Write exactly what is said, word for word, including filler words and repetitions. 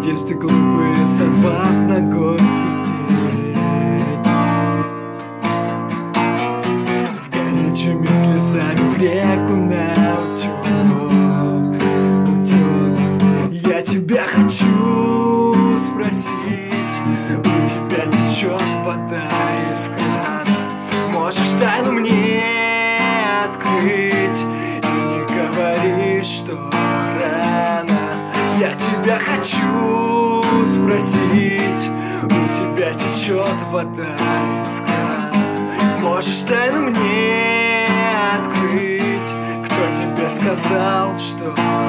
надежды глупые, сорвав ногой с пути. С горячими слезами в реку на утек, утек. Я тебя хочу спросить, у тебя течет вода из крана, можешь тайну мне открыть и не говори, что рано. Я тебя хочу спросить, у тебя течет вода из крана, можешь тайну мне открыть? Кто тебе сказал, что